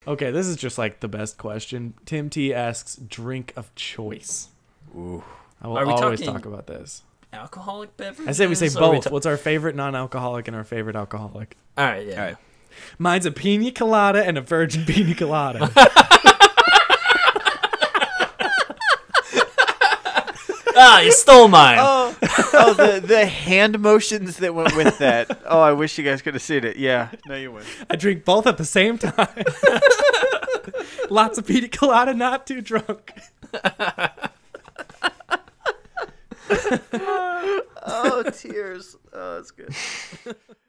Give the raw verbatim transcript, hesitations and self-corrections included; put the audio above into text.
Okay, this is just like the best question. Tim T asks, drink of choice. Ooh. I will Are we always talking talk about this. Alcoholic beverages? I say we say Or are we both. ta- What's our favorite non-alcoholic and our favorite alcoholic? All right, yeah. All right. Mine's a pina colada and a virgin pina colada. Ah, you stole mine. Oh, oh the, the hand motions that went with that. Oh, I wish you guys could have seen it. Yeah. No, you wouldn't. I drink both at the same time. Lots of pina colada, not too drunk. Oh, tears. Oh, that's good.